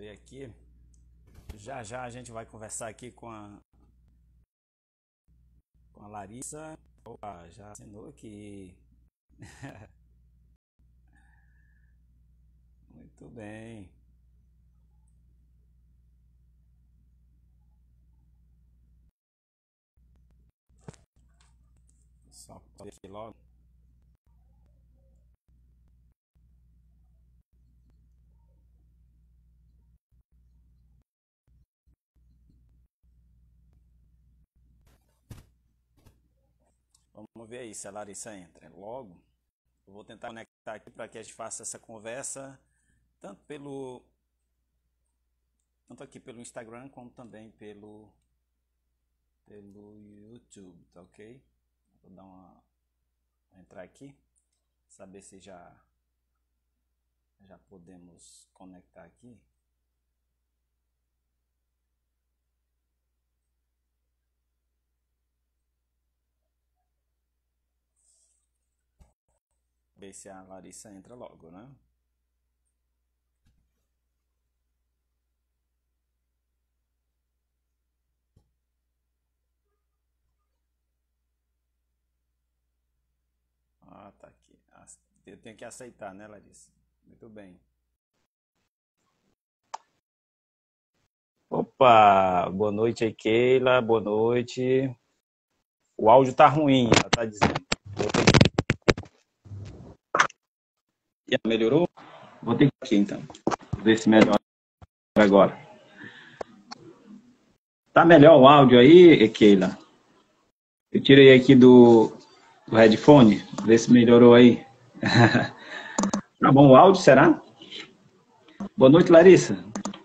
ver aqui. Já já a gente vai conversar aqui com a Larissa. Opa, já assinou aqui. Muito bem. Só aqui logo. Vamos ver aí se a Larissa entra logo. Eu vou tentar conectar aqui para que a gente faça essa conversa tanto aqui pelo Instagram como também pelo YouTube, tá ok? Vou dar vou entrar aqui, saber se já podemos conectar aqui. Ver se a Larissa entra logo, né? Ah, tá aqui. Eu tenho que aceitar, né, Larissa? Muito bem. Opa, boa noite aí, Keila. Boa noite. O áudio tá ruim, ela tá dizendo. Melhorou? Vou ter que ir aqui então. Ver se melhora agora. Tá melhor o áudio aí, Keila? Eu tirei aqui do headphone, ver se melhorou aí. Tá bom o áudio, será? Boa noite, Larissa.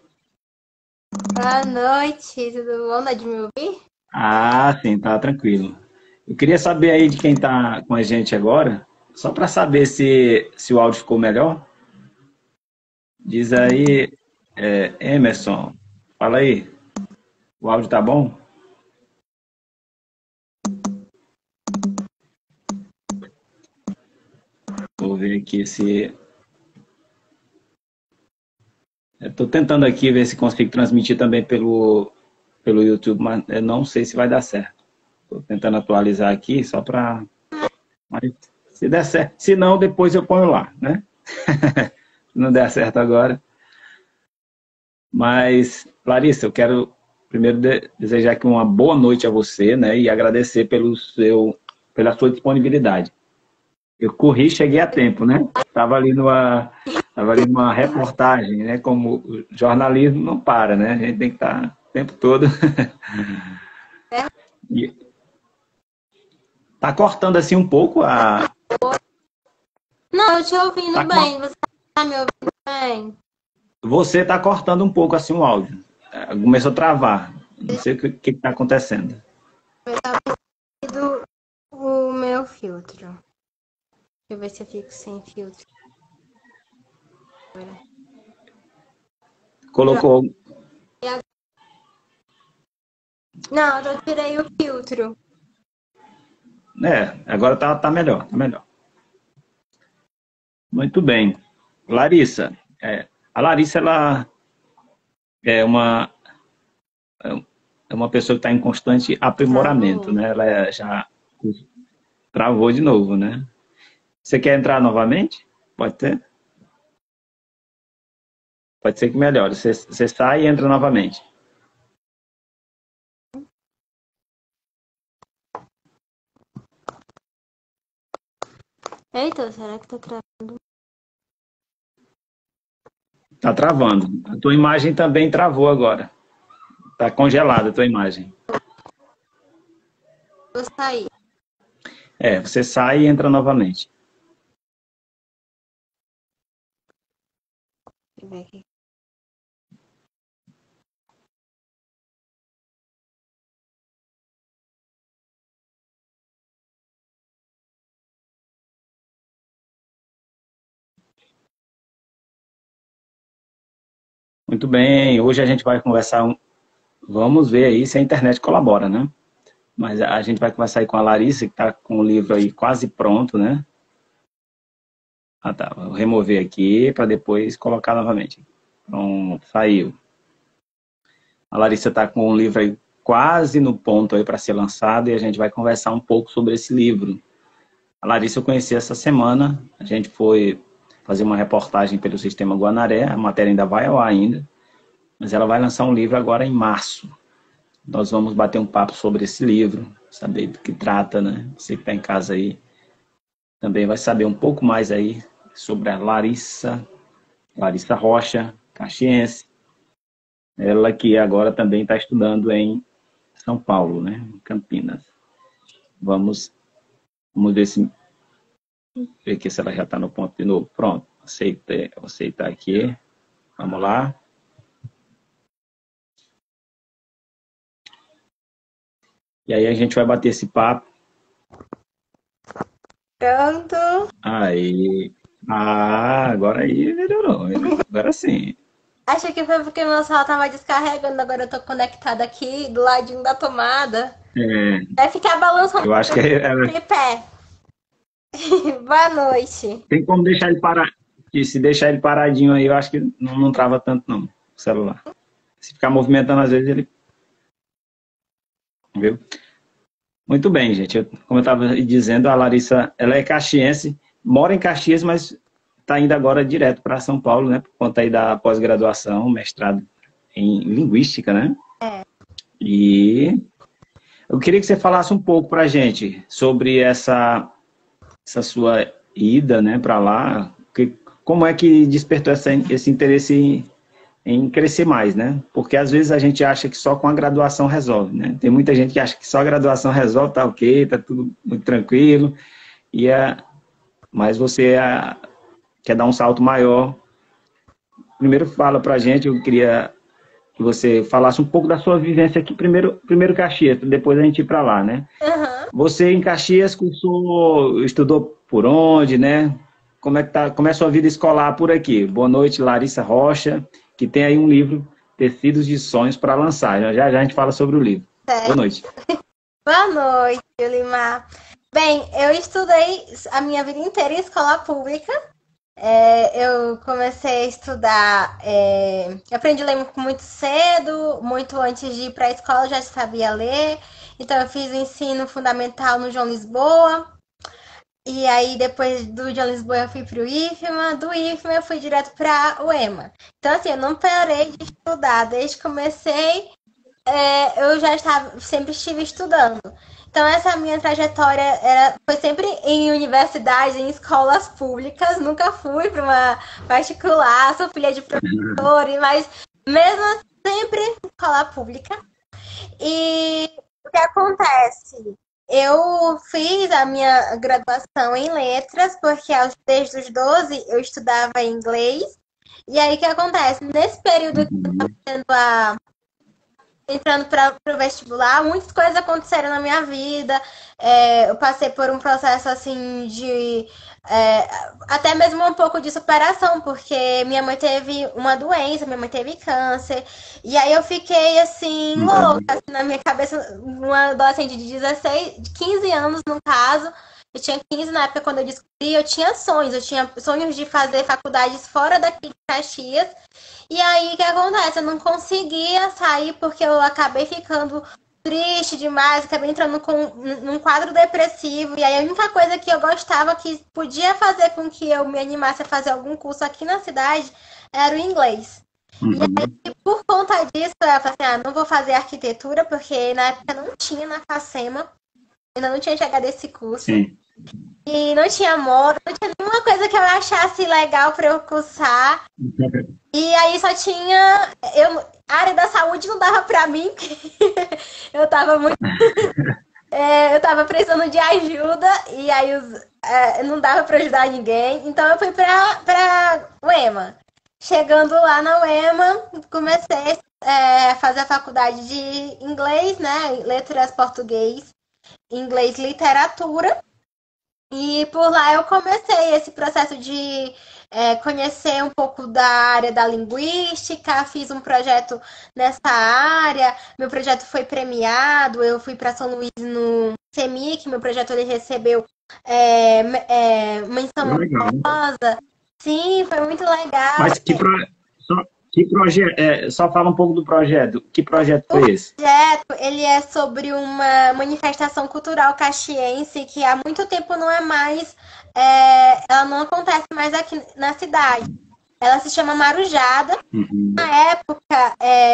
Boa noite, tudo bom? Dá de me ouvir? Ah, sim, tá tranquilo. Eu queria saber aí de quem tá com a gente agora, só para saber se o áudio ficou melhor. Diz aí, Emerson, fala aí, o áudio tá bom? Vou ver aqui se... Estou tentando aqui ver se consigo transmitir também pelo YouTube, mas eu não sei se vai dar certo. Estou tentando atualizar aqui só para... Se der certo, se não, depois eu ponho lá, né? Se não der certo agora. Mas, Larissa, eu quero primeiro desejar aqui uma boa noite a você, né? E agradecer pela sua disponibilidade. Eu corri, cheguei a tempo, né? Estava ali numa reportagem, né? Como o jornalismo não para, né? A gente tem que estar o tempo todo. E tá cortando assim um pouco a... Não, eu te ouvindo bem. Você tá me ouvindo bem? Você está cortando um pouco assim o áudio. Começou a travar. Não sei o que está acontecendo. Eu tava pensando o meu filtro. Deixa eu ver se eu fico sem filtro. Colocou... Não, eu tirei o filtro. Agora tá melhor, tá melhor. Muito bem. Larissa, a Larissa, ela é uma pessoa que está em constante aprimoramento, né? Ela já travou de novo, né? Você quer entrar novamente? Pode ser? Pode ser que melhore. Você sai e entra novamente. Eita, será que tá travando? Tá travando. A tua imagem também travou agora. Tá congelada a tua imagem. Vou sair. Você sai e entra novamente. Deixa eu ver aqui. Muito bem. Hoje a gente vai conversar. Vamos ver aí se a internet colabora, né? Mas a gente vai conversar aí com a Larissa, que está com o livro aí quase pronto, né? Ah, tá. Vou remover aqui para depois colocar novamente. Pronto, saiu. A Larissa está com um livro aí quase no ponto aí para ser lançado e a gente vai conversar um pouco sobre esse livro. A Larissa eu conheci essa semana, a gente foi fazer uma reportagem pelo Sistema Guanaré, a matéria ainda vai ao ar ainda, mas ela vai lançar um livro agora em março. Nós vamos bater um papo sobre esse livro, saber do que trata, né? Você que está em casa aí também vai saber um pouco mais aí sobre a Larissa Rocha, caxiense. Ela que agora também está estudando em São Paulo, né? Em Campinas. Vamos ver aqui se ela já está no ponto de novo. Pronto, aceitar aqui. Vamos lá. E aí a gente vai bater esse papo. Pronto. Aí. Agora aí melhorou. Agora sim. Acho que foi porque meu celular tava descarregando, agora eu tô conectada aqui do ladinho da tomada. Vai ficar balançando Eu acho que de pé. Boa noite. tem como deixar ele parar. E se deixar ele paradinho aí, eu acho que não trava tanto não, o celular. Se ficar movimentando, às vezes ele... Viu? Muito bem, gente. Como eu estava dizendo, a Larissa, ela é caxiense, mora em Caxias, mas está indo agora direto para São Paulo, né? Por conta aí da pós-graduação, mestrado em Linguística, né? E eu queria que você falasse um pouco para a gente sobre essa sua ida, né, para lá. Como é que despertou esse interesse em crescer mais, né? Porque às vezes a gente acha que só com a graduação resolve, né? Tem muita gente que acha que só a graduação resolve, tá ok, tá tudo muito tranquilo, mas você quer dar um salto maior. Primeiro fala pra gente, eu queria que você falasse um pouco da sua vivência aqui, primeiro Caxias, depois a gente ir para lá, né? Uhum. Você em Caxias estudou por onde, né? Como é a sua vida escolar por aqui? Boa noite, Larissa Rocha, que tem aí um livro, Tecidos de Sonhos, para lançar. Já a gente fala sobre o livro. Boa noite. Boa noite, Limar. Bem, eu estudei a minha vida inteira em escola pública. Eu comecei a estudar, aprendi a ler muito cedo, muito antes de ir para a escola eu já sabia ler. Então eu fiz o ensino fundamental no João Lisboa. E aí, depois do João Lisboa, eu fui para o IFMA. Do IFMA, eu fui direto para o EMA. Então, assim, eu não parei de estudar. Desde que comecei, eu sempre estive estudando. Então, essa minha trajetória foi sempre em universidades, em escolas públicas. Nunca fui para uma particular, sou filha de professores, mas mesmo assim, sempre em escola pública. E o que acontece? Eu fiz a minha graduação em letras, porque desde os 12 eu estudava inglês. E aí o que acontece? Nesse período que eu estava entrando para o vestibular, muitas coisas aconteceram na minha vida. Eu passei por um processo assim de até mesmo um pouco de superação, porque minha mãe teve uma doença, minha mãe teve câncer, e aí eu fiquei assim, louca, assim, na minha cabeça, uma adolescente de 15 anos no caso. Eu tinha 15 na época quando eu descobri, eu tinha sonhos de fazer faculdades fora daqui de Caxias. E aí, o que acontece? Eu não conseguia sair porque eu acabei ficando triste demais, acabei entrando num quadro depressivo. E aí, a única coisa que eu gostava, que podia fazer com que eu me animasse a fazer algum curso aqui na cidade, era o inglês. E aí, por conta disso, eu falei assim, não vou fazer arquitetura, porque na época não tinha na Facema, ainda não tinha chegado esse curso. Sim. E não tinha moda, não tinha nenhuma coisa que eu achasse legal para eu cursar. E aí só tinha... A área da saúde não dava para mim, eu tava muito... eu tava precisando de ajuda, e aí não dava para ajudar ninguém. Então eu fui para o EMA. Chegando lá na UEMA, comecei a fazer a faculdade de inglês, né? Letras português, inglês literatura. E por lá eu comecei esse processo de conhecer um pouco da área da linguística, fiz um projeto nessa área, meu projeto foi premiado, eu fui para São Luís no CEMIC, meu projeto ele recebeu menção honrosa. Sim, foi muito legal. Mas Que projeto? Só fala um pouco do projeto. Que projeto O foi esse? projeto, ele é sobre uma manifestação cultural caxiense que há muito tempo não é mais, ela não acontece mais aqui na cidade. Ela se chama Marujada. Uhum. Na época,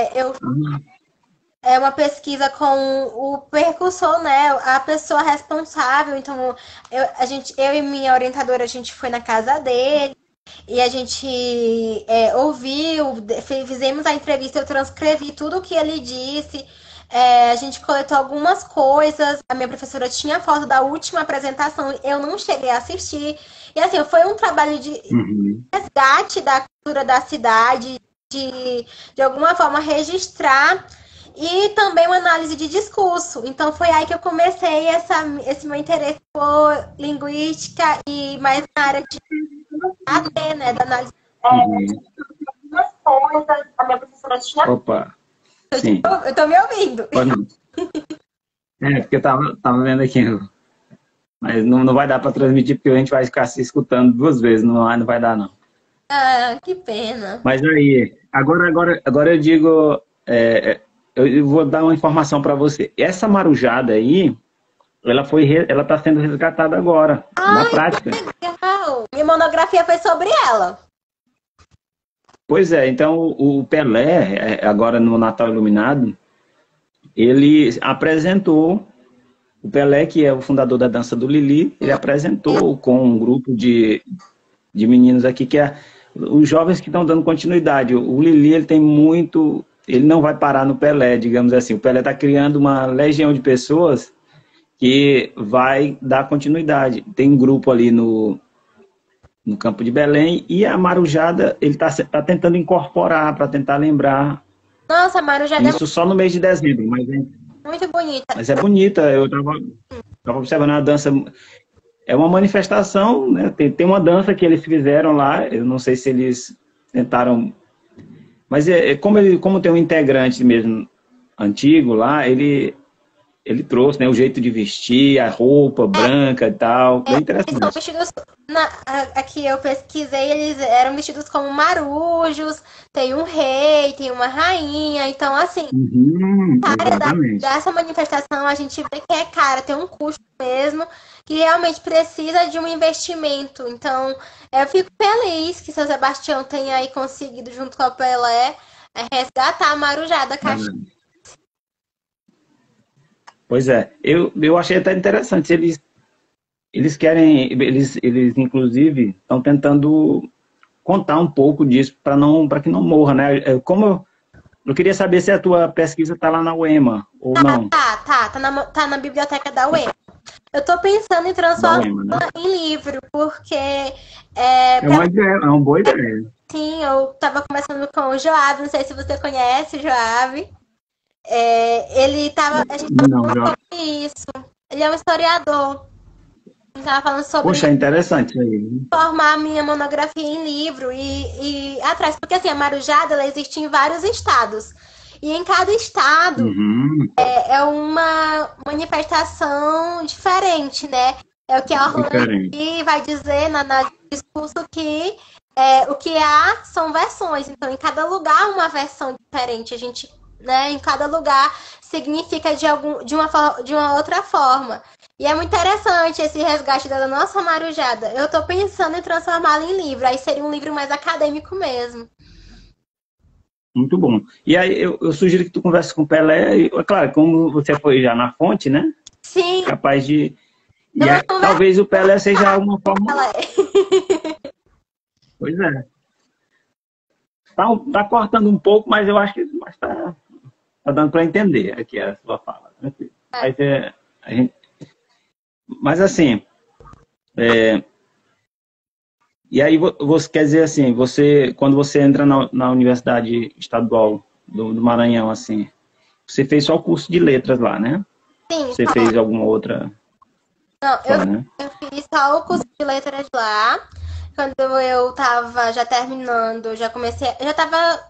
é uma pesquisa com o percussor, né? A pessoa responsável. Então, eu e minha orientadora, a gente foi na casa dele e a gente ouviu, fizemos a entrevista, eu transcrevi tudo o que ele disse. A gente coletou algumas coisas. A minha professora tinha foto da última apresentação, eu não cheguei a assistir. E assim, foi um trabalho de resgate da cultura da cidade, de alguma forma registrar. E também uma análise de discurso. Então foi aí que eu comecei esse meu interesse por linguística e mais na área de AD, né? Da análise de coisas. A minha professora tinha. Opa! Sim. Eu tô me ouvindo. Porque eu tava vendo aqui. Mas não vai dar para transmitir, porque a gente vai ficar se escutando duas vezes. Não vai dar, não. Ah, que pena. Mas aí, agora eu digo. Eu vou dar uma informação para você. Essa marujada aí, ela está sendo resgatada agora, na prática. Legal! Minha monografia foi sobre ela. Pois é, então o Pelé, agora no Natal Iluminado, ele apresentou, o Pelé, que é o fundador da dança do Lili, ele apresentou com um grupo de meninos aqui, que é os jovens que estão dando continuidade. O Lili, ele tem muito... Ele não vai parar no Pelé, digamos assim. O Pelé está criando uma legião de pessoas que vai dar continuidade. Tem um grupo ali no Campo de Belém e a Marujada, ele está tentando incorporar para tentar lembrar. Nossa, a Marujada isso só no mês de dezembro. Muito bonita. Mas é bonita. Eu estava observando a dança. É uma manifestação, né? Tem uma dança que eles fizeram lá. Eu não sei se eles tentaram... Mas como tem um integrante mesmo antigo lá, ele trouxe, né, o jeito de vestir, a roupa branca e tal. Bem interessante. Eles são vestidos, aqui eu pesquisei, eles eram vestidos como marujos, tem um rei, tem uma rainha, então assim, dessa manifestação a gente vê que tem um custo mesmo, que realmente precisa de um investimento. Então, eu fico feliz que São Sebastião tenha aí conseguido, junto com a Pelé, resgatar a Marujada Caxiense. Pois é, eu achei até interessante. Eles querem, eles inclusive estão tentando contar um pouco disso para que não morra, né? Eu queria saber se a tua pesquisa está lá na UEMA ou não. Tá na biblioteca da UEMA. Eu tô pensando em transformar em livro, porque... É uma boa ideia. Sim, eu tava conversando com o Joab, não sei se você conhece o Joab. Ele tava... A gente tava falando sobre isso. Ele é um historiador. A gente tava falando sobre... Poxa, é interessante aí. Formar a minha monografia em livro e atrás. Porque assim, a Marujada, ela existe em vários estados. E em cada estado é uma manifestação diferente, né? É o que a Orlando vai dizer no discurso que o que há são versões. Então, em cada lugar, uma versão diferente. A gente, né, em cada lugar significa de uma outra forma. E é muito interessante esse resgate da nossa Marujada. Eu tô pensando em transformá-la em livro. Aí seria um livro mais acadêmico mesmo. Muito bom. E aí eu sugiro que tu converse com o Pelé. E, claro, como você foi já na fonte, né? Sim. Capaz de... talvez o Pelé seja uma forma... Pois é. Tá cortando um pouco, mas eu acho que tá dando para entender aqui a sua fala. Mas assim... E aí, você quer dizer assim, quando você entra na Universidade Estadual do Maranhão, assim, você fez só o curso de letras lá, né? Sim. Você fez alguma outra... Não, eu fiz só o curso de letras lá. Quando eu tava já terminando, já tava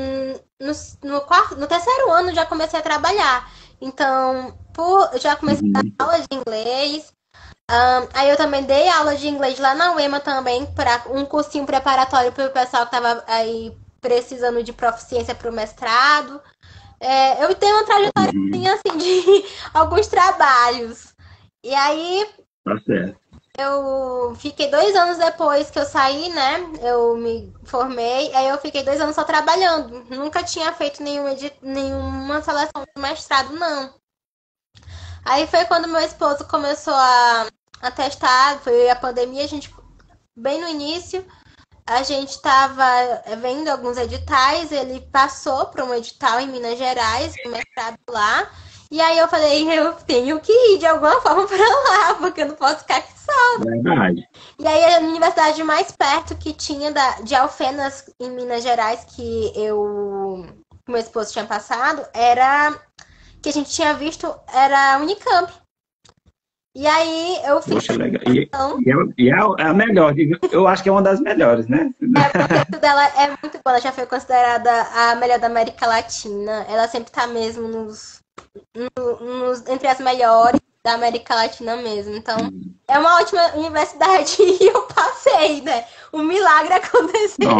no terceiro ano, já comecei a trabalhar. Então, já comecei a dar aula de inglês. Aí eu também dei aula de inglês lá na UEMA também, para um cursinho preparatório para o pessoal que estava aí precisando de proficiência para o mestrado. Eu tenho uma trajetória assim, de alguns trabalhos. E aí, Tá certo. eu fiquei 2 anos depois que eu saí, né? Eu me formei, aí eu fiquei 2 anos só trabalhando. Nunca tinha feito nenhuma seleção de mestrado, não. Aí foi quando meu esposo começou a testar, foi a pandemia, a gente, bem no início, a gente estava vendo alguns editais, ele passou para um edital em Minas Gerais, um mestrado lá. E aí eu falei, eu tenho que ir de alguma forma para lá, porque eu não posso ficar aqui só. Verdade. E aí a universidade mais perto que tinha de Alfenas, em Minas Gerais, que meu esposo tinha passado, que a gente tinha visto, era a Unicamp. E aí eu fiz. Poxa, legal. E é a melhor, eu acho que é uma das melhores, né? Porque o dela é muito boa, ela já foi considerada a melhor da América Latina. Ela sempre tá mesmo entre as melhores da América Latina mesmo. Então, é uma ótima universidade e eu passei, né? Um milagre aconteceu.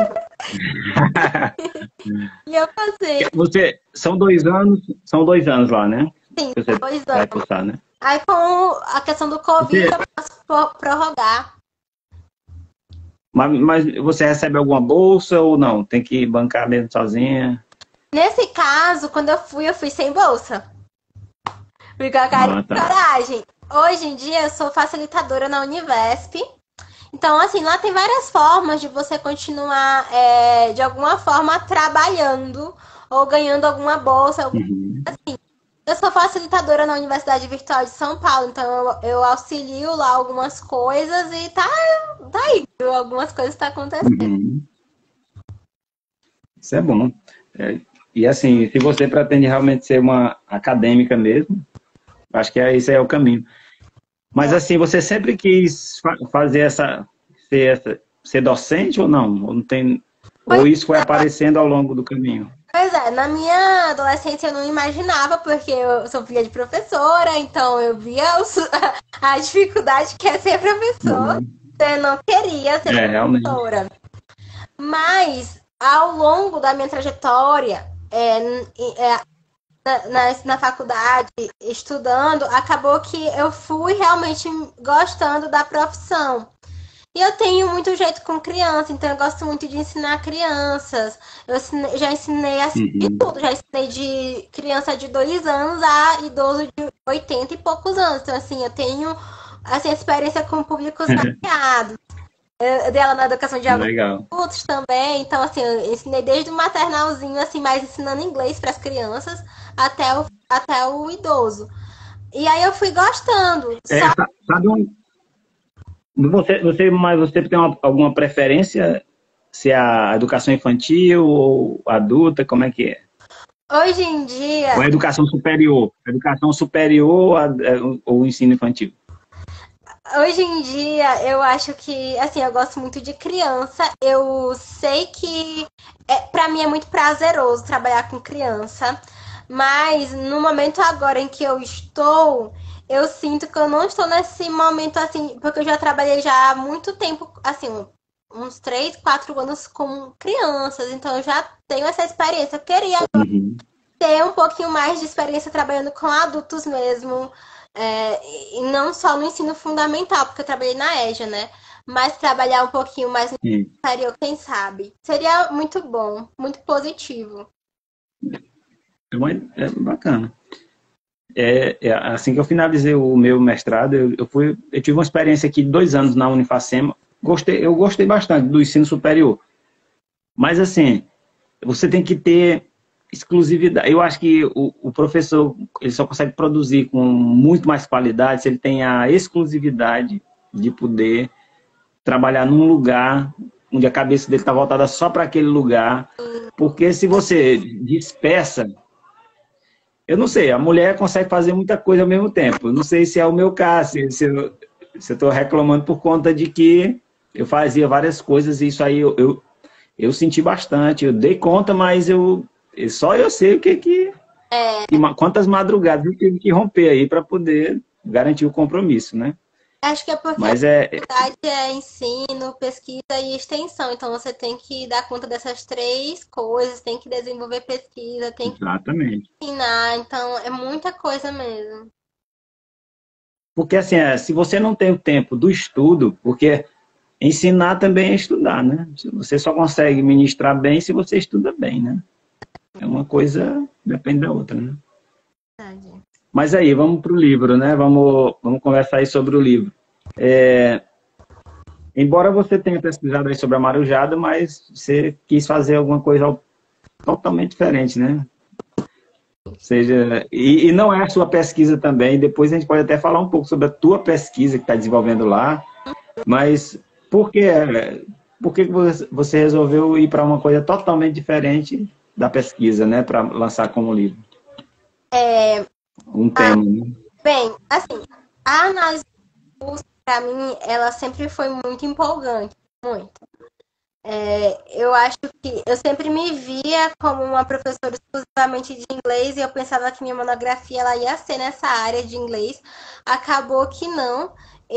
E eu passei. São 2 anos lá, né? Sim, você 2 anos. vai cursar, né? Aí com a questão do Covid, eu posso prorrogar. Mas você recebe alguma bolsa ou não? Tem que bancar mesmo sozinha? Nesse caso, quando eu fui sem bolsa. Porque a cara de coragem. Hoje em dia, eu sou facilitadora na Univesp. Então, assim, lá tem várias formas de você continuar, de alguma forma, trabalhando ou ganhando alguma bolsa. Assim, eu sou facilitadora na Universidade Virtual de São Paulo, então eu auxilio lá algumas coisas e tá aí, algumas coisas estão acontecendo. Isso é bom. E assim, se você pretende realmente ser uma acadêmica mesmo, acho que esse é o caminho. Mas assim, você sempre quis fazer ser docente ou não? Ou não tem, ou isso foi aparecendo ao longo do caminho? Pois é, na minha adolescência eu não imaginava, porque eu sou filha de professora, então eu via a dificuldade que é ser professor. Eu não queria ser professora. Mas, ao longo da minha trajetória, na faculdade, estudando, acabou que eu fui realmente gostando da profissão. E eu tenho muito jeito com criança, então eu gosto muito de ensinar crianças. Eu já ensinei assim de tudo, já ensinei de criança de 2 anos a idoso de 80 e poucos anos. Então, assim, eu tenho assim, experiência com públicos variados. Eu dei aula na educação de adultos também, então assim, eu ensinei desde o maternalzinho, assim, mais ensinando inglês para as crianças até o idoso. E aí eu fui gostando. Você tem alguma preferência? Se é a educação infantil ou adulta, como é que é? Hoje em dia... Ou a educação superior? Educação superior ou ensino infantil? Hoje em dia, eu acho que, assim, eu gosto muito de criança. Eu sei que, pra mim, é muito prazeroso trabalhar com criança. Mas, no momento agora em que eu estou... Eu sinto que eu não estou nesse momento, assim, porque eu já trabalhei já há muito tempo, assim, uns 3, 4 anos com crianças, então eu já tenho essa experiência. Eu queria ter um pouquinho mais de experiência trabalhando com adultos mesmo, e não só no ensino fundamental, porque eu trabalhei na EJA, né? Mas trabalhar um pouquinho mais no superior, quem sabe? Seria muito bom, muito positivo. É bacana. Assim que eu finalizei o meu mestrado, eu tive uma experiência aqui de 2 anos na Unifacema. Eu gostei bastante do ensino superior. Mas, assim, você tem que ter exclusividade. Eu acho que o professor ele só consegue produzir com muito mais qualidade se ele tem a exclusividade de poder trabalhar num lugar onde a cabeça dele está voltada só para aquele lugar. Porque se você dispersa... Eu não sei, a mulher consegue fazer muita coisa ao mesmo tempo. Eu não sei se é o meu caso, se eu estou reclamando por conta de que eu fazia várias coisas e isso aí eu senti bastante. Eu dei conta, mas só eu sei o que quantas madrugadas eu tive que romper aí para poder garantir o compromisso, né? Acho que é porque a Mas é faculdade é ensino, pesquisa e extensão. Então você tem que dar conta dessas três coisas, tem que desenvolver pesquisa, tem que exatamente. ensinar. Então é muita coisa mesmo. Porque assim, se você não tem o tempo do estudo, porque ensinar também é estudar, né? Você só consegue ministrar bem se você estuda bem, né? É uma coisa, depende da outra, né? Verdade. Mas aí, vamos para o livro, né? Vamos conversar aí sobre o livro. Embora você tenha pesquisado aí sobre a marujada, mas você quis fazer alguma coisa totalmente diferente, né? Ou seja, e não é a sua pesquisa também. Depois a gente pode até falar um pouco sobre a tua pesquisa que está desenvolvendo lá. Mas por que você resolveu ir para uma coisa totalmente diferente da pesquisa, né? Para lançar como livro? Um tema, né? Bem, assim, a análise do curso, pra mim, ela sempre foi muito empolgante, muito. Eu acho que eu sempre me via como uma professora exclusivamente de inglês e eu pensava que minha monografia ela ia ser nessa área de inglês. Acabou que não.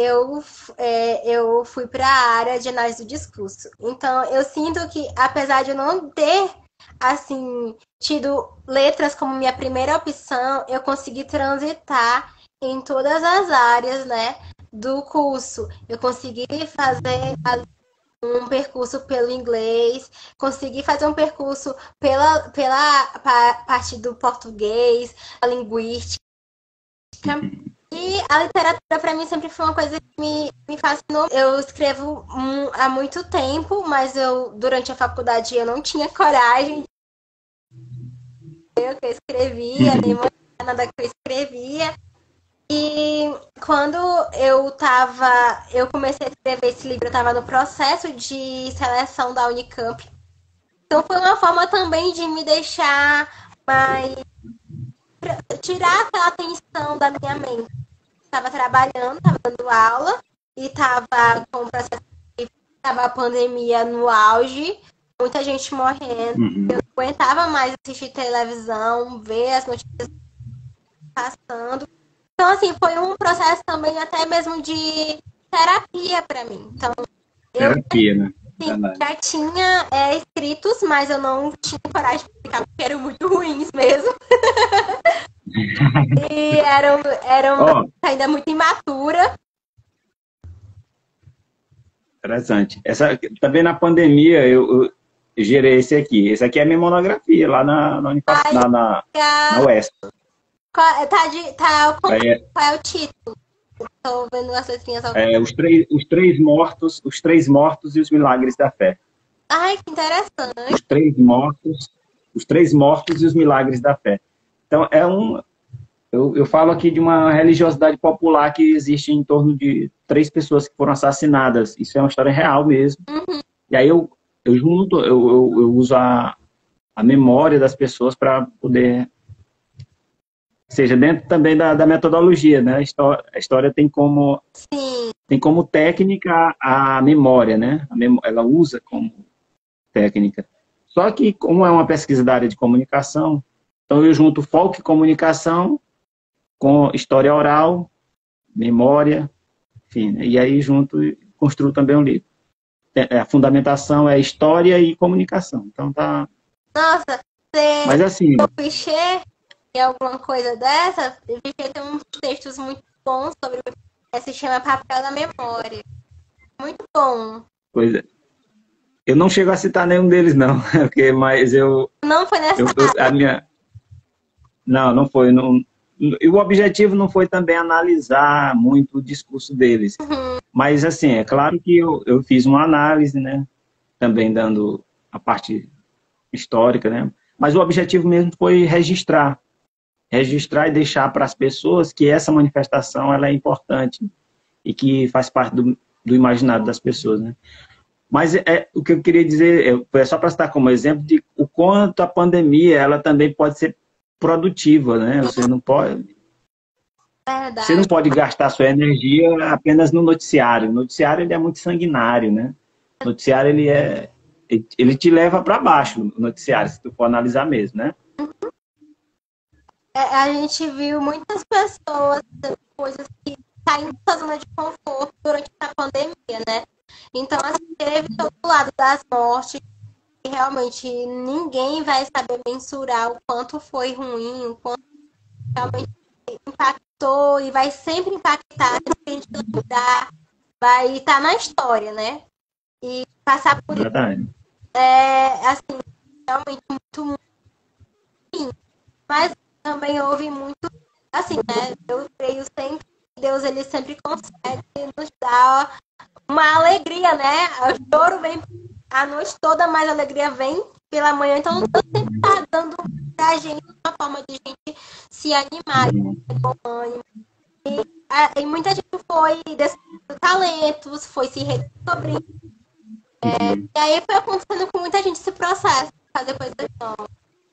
Eu fui para a área de análise do discurso. Então, eu sinto que, apesar de eu não ter assim tido letras como minha primeira opção, eu consegui transitar em todas as áreas, né, do curso. Eu consegui fazer um percurso pelo inglês, consegui fazer um percurso pela parte do português, a linguística. E a literatura para mim sempre foi uma coisa que me fascinou. Eu escrevo há muito tempo, mas durante a faculdade eu não tinha coragem de ler o que eu escrevia, nem nada que eu escrevia. E quando eu comecei a escrever esse livro, eu estava no processo de seleção da Unicamp. Então foi uma forma também de me deixar mais tirar aquela tensão da minha mente. Estava trabalhando, estava dando aula e estava com o processo estava a pandemia no auge, muita gente morrendo. Eu não aguentava mais assistir televisão, ver as notícias passando. Então, assim, foi um processo também até mesmo de terapia para mim. Então, eu Terapia, né? sim, já tinha escritos, mas eu não tinha coragem de publicar, porque eram muito ruins mesmo. E eram ainda muito imatura. Interessante. Também na pandemia eu gerei esse aqui. Esse aqui é a minha monografia lá na universidade, na UESP. Qual é o título? Estou vendo as letrinhas ao os três mortos e os milagres da fé. Ai, que interessante. Os três mortos e os milagres da fé. Então, eu falo aqui de uma religiosidade popular que existe em torno de 3 pessoas que foram assassinadas. Isso é uma história real mesmo. E aí eu uso a memória das pessoas para poder... seja, dentro também da metodologia, né? A história tem como técnica a memória, né? Ela usa como técnica. Só que, como é uma pesquisa da área de comunicação, então eu junto foco e comunicação com história oral, memória, enfim, né? E aí junto construo também um livro. A fundamentação é história e comunicação. Então tá. Nossa, Mas assim. O Pichê e alguma coisa dessa, o Pichê tem uns textos muito bons sobre o que se chama Papel da Memória. Muito bom. Pois é. Eu não chego a citar nenhum deles, não. Mas eu. Não foi nessa área. Não foi. Não, e o objetivo não foi também analisar muito o discurso deles. Mas, assim, é claro que eu fiz uma análise, né? Também dando a parte histórica, né? Mas o objetivo mesmo foi registrar e deixar para as pessoas que essa manifestação ela é importante e que faz parte do imaginário das pessoas, né? Mas o que eu queria dizer é só para citar como exemplo de o quanto a pandemia ela também pode ser produtiva, né? Você não pode gastar sua energia apenas no noticiário. O noticiário ele é muito sanguinário, né? O noticiário ele te leva para baixo, o noticiário, se tu for analisar mesmo, né? A gente viu muitas pessoas, coisas que saindo da zona de conforto durante a pandemia, né? Então, assim, teve todo lado das mortes, e realmente ninguém vai saber mensurar o quanto foi ruim, o quanto realmente impactou e vai sempre impactar, se a gente lembrar, vai estar na história, né? E passar por isso Verdade. assim, realmente muito, muito ruim. Mas também houve muito, assim, né? Eu creio sempre que Deus, ele sempre consegue nos dar uma alegria, né? O choro vem a noite toda, mas a alegria vem pela manhã. Então, Deus sempre está dando pra gente uma forma de gente se animar, de bom ânimo. E muita gente foi descobrindo talentos, foi se redescobrindo. E aí foi acontecendo com muita gente esse processo, fazer coisas novas.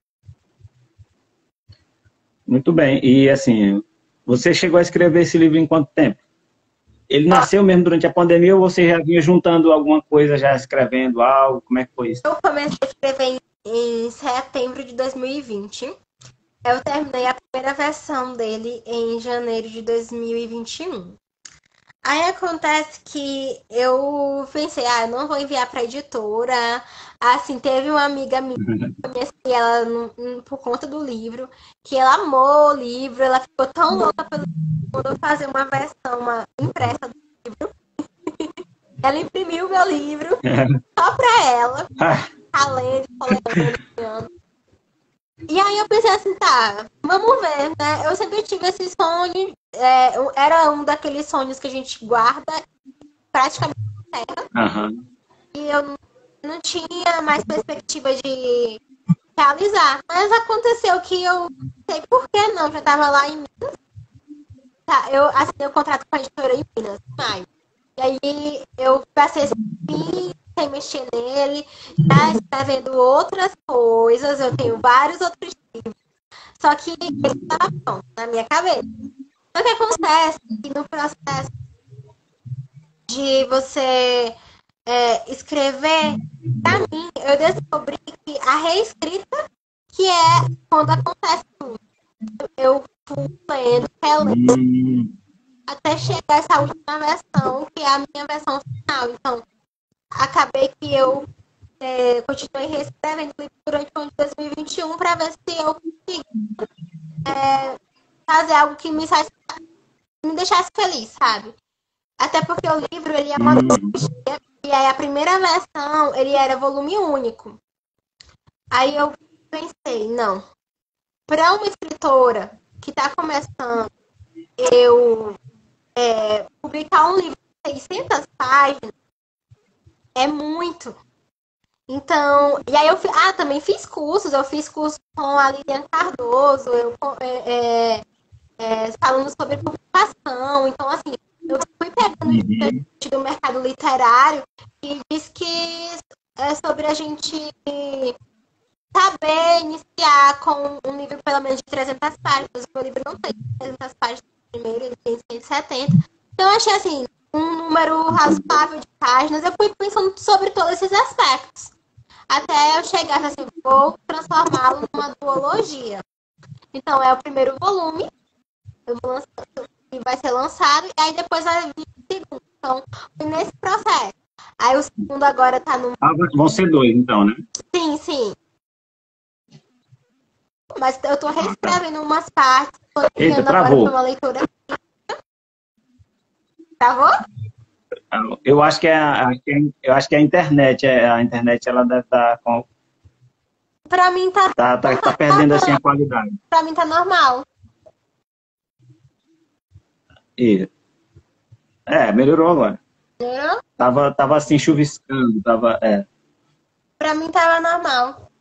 Muito bem. E assim, você chegou a escrever esse livro em quanto tempo? Ele nasceu mesmo durante a pandemia ou você já vinha juntando alguma coisa, já escrevendo algo? Como é que foi isso? Eu comecei a escrever em setembro de 2020. Eu terminei a primeira versão dele em janeiro de 2021. Aí acontece que eu pensei, eu não vou enviar para editora. Assim, teve uma amiga minha, eu conheci ela por conta do livro, que ela amou o livro, ela ficou tão louca pelo livro, quando eu fazer uma versão, uma impressa do livro. Ela imprimiu meu livro só para ela, tá lendo, folheando. E aí eu pensei assim, tá, vamos ver, né? Eu sempre tive esse sonho, era um daqueles sonhos que a gente guarda praticamente na terra. E eu não tinha mais perspectiva de realizar. Mas aconteceu que eu sei por que não, já estava lá em Minas. Tá, eu assinei o contrato com a editora em Minas, em maio. E aí eu passei esse fim sem mexer nele, já escrevendo outras coisas, eu tenho vários outros livros. Só que ele estava pronto na minha cabeça. O que acontece que no processo de você escrever, pra mim, eu descobri que a reescrita que é quando acontece tudo. Eu fui lendo, relendo, até chegar essa última versão, que é a minha versão final. Então, acabei que eu continuei reescrevendo durante o ano de 2021 para ver se eu conseguia fazer algo que me deixasse feliz, sabe? Até porque o livro, ele é uma trilogia, e aí a primeira versão, ele era volume único. Aí eu pensei, não, para uma escritora que está começando, eu publicar um livro de 600 páginas é muito. Então, e aí eu também fiz cursos, eu fiz curso com a Lilian Cardoso, falando sobre publicação. Então, assim, eu fui pegando gente do mercado literário e diz que é sobre a gente saber iniciar com um livro pelo menos de 300 páginas. O meu livro não tem 300 páginas primeiro, ele tem 170. Então, eu achei, assim, um número razoável de páginas. Eu fui pensando sobre todos esses aspectos. Até eu chegar assim, vou transformá-lo numa duologia. Então, é o primeiro volume, que vai ser lançado, e aí depois vai vir o segundo. Então, foi nesse processo. Aí o segundo agora tá no... Vão ser 2, então, né? Sim, sim. Mas eu tô reescrevendo umas partes. Eita, travou. Agora uma leitura. Travou? Eu acho que eu acho que a internet, ela deve estar com... Pra mim tá perdendo assim a qualidade. Pra mim tá normal. Melhorou agora. Melhorou? Tava assim chuviscando, Pra mim tava normal.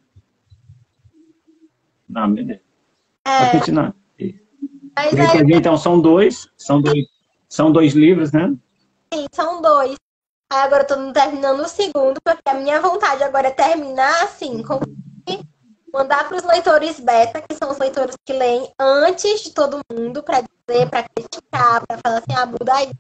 Não, beleza. Pode continuar. Mas eu entendi, então são dois livros, né? Sim, são 2. Aí agora eu tô terminando o segundo, porque a minha vontade agora é terminar assim, mandar para os leitores beta, que são os leitores que leem antes de todo mundo, para dizer, para criticar, para falar assim, muda aí.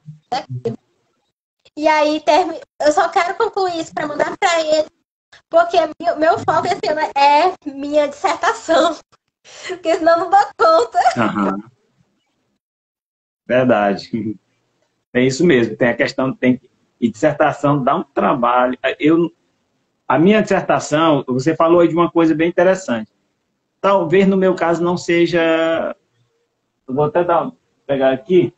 E aí eu só quero concluir isso para mandar para eles, porque meu foco esse ano é minha dissertação, porque senão eu não dou conta. Verdade. É isso mesmo, tem a questão, e dissertação dá um trabalho. A minha dissertação, você falou aí de uma coisa bem interessante. Talvez no meu caso não seja. Eu vou até pegar aqui.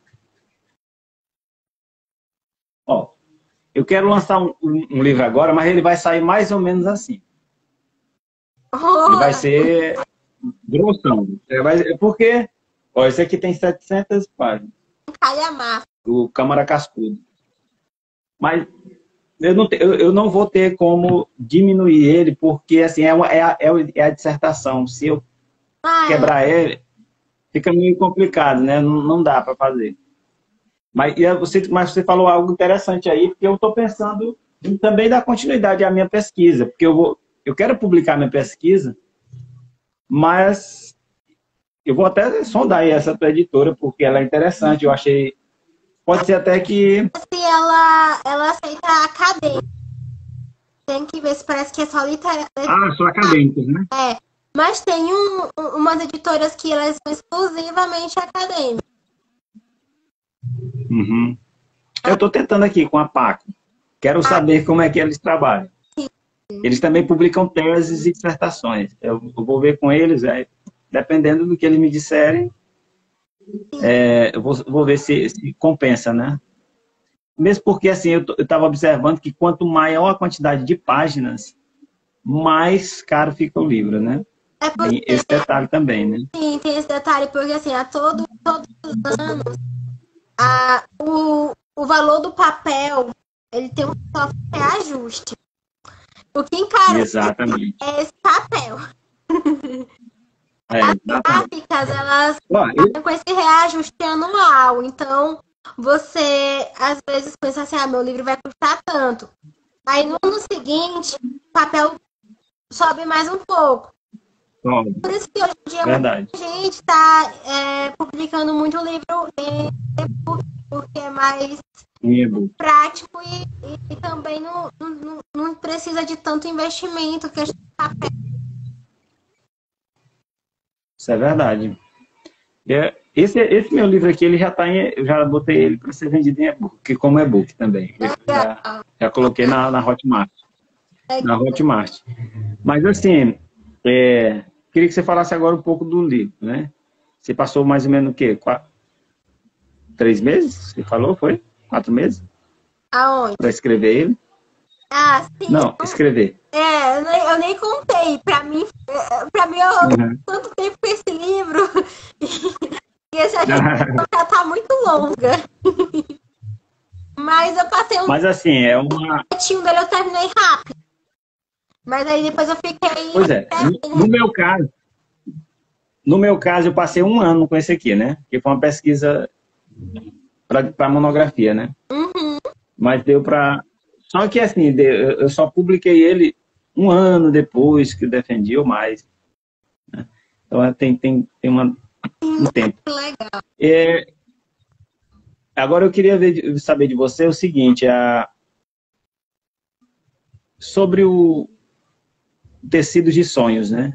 Ó, eu quero lançar um livro agora, mas ele vai sair mais ou menos assim. Ele vai ser grossão. Porque, ó, esse aqui tem 700 páginas. Calhamaço. O Câmara Cascudo. Mas eu não vou ter como diminuir ele, porque assim, é a dissertação. Se eu quebrar ele, fica meio complicado, né? Não dá para fazer. Mas você falou algo interessante aí, porque eu estou pensando em também dar continuidade à minha pesquisa, porque eu quero publicar minha pesquisa, mas eu vou até sondar aí essa tua editora, porque ela é interessante, eu achei. Pode ser até que. Se ela aceita a acadêmica. Tem que ver se parece que é só literatura. Ah, só acadêmicos, né? É. Mas tem umas editoras que elas são exclusivamente acadêmicas. Uhum. Eu estou tentando aqui com a Paco. Quero saber como é que eles trabalham. Eles também publicam teses e dissertações. Eu vou ver com eles, dependendo do que eles me disserem, eu vou ver se compensa, né? Mesmo porque, assim, eu estava observando que quanto maior a quantidade de páginas, mais caro fica o livro, né? Tem esse detalhe também, né? Sim, tem esse detalhe, porque, assim, todos os anos, o valor do papel, ele tem um reajuste. O que encarece é esse papel. As gráficas, elas com esse reajuste anual. Então, você, às vezes, pensa assim, meu livro vai custar tanto. Aí, no ano seguinte, o papel sobe mais um pouco. Por isso que hoje em dia muita gente está publicando muito livro em e-book, porque é mais prático e também não precisa de tanto investimento que a gente papel. Isso é verdade. Esse meu livro aqui, ele já está eu já botei ele para ser vendido em e-book, como e-book também. Já coloquei na Hotmart. Na Hotmart. Mas assim, queria que você falasse agora um pouco do livro, né? Você passou mais ou menos o quê? 3 meses? Você falou, foi? 4 meses? Aonde? Para escrever ele? Ah, sim. Não, escrever. Eu nem contei. Para mim eu tanto tempo com esse livro e essa já tá muito longa. Mas eu passei Mas assim, o netinho dele eu terminei rápido. Mas aí depois eu fiquei... Pois é, no meu caso eu passei 1 ano com esse aqui, né? Que foi uma pesquisa para monografia, né? Uhum. Mas deu para... Só que assim, eu só publiquei ele 1 ano depois que eu defendi ou mais. Né? Então tem um tempo. Legal. Agora eu queria saber de você o seguinte, sobre o tecido de sonhos, né?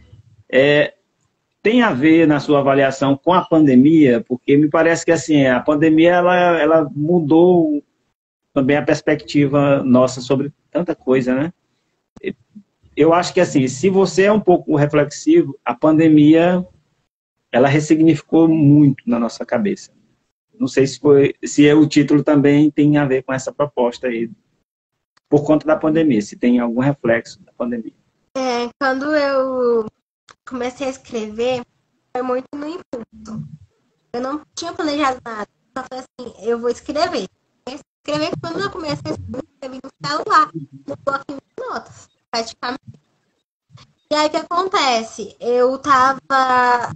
Tem a ver na sua avaliação com a pandemia, porque me parece que assim, a pandemia ela mudou também a perspectiva nossa sobre tanta coisa, né? Eu acho que assim, se você é um pouco reflexivo, a pandemia ela ressignificou muito na nossa cabeça. Não sei se o título também tem a ver com essa proposta aí, por conta da pandemia, se tem algum reflexo da pandemia. Quando eu comecei a escrever, foi muito no impulso. Eu não tinha planejado nada. Só falei assim, eu vou escrever. Quando eu comecei a escrever no celular, no bloquinho de notas, praticamente. E aí o que acontece? Eu tava...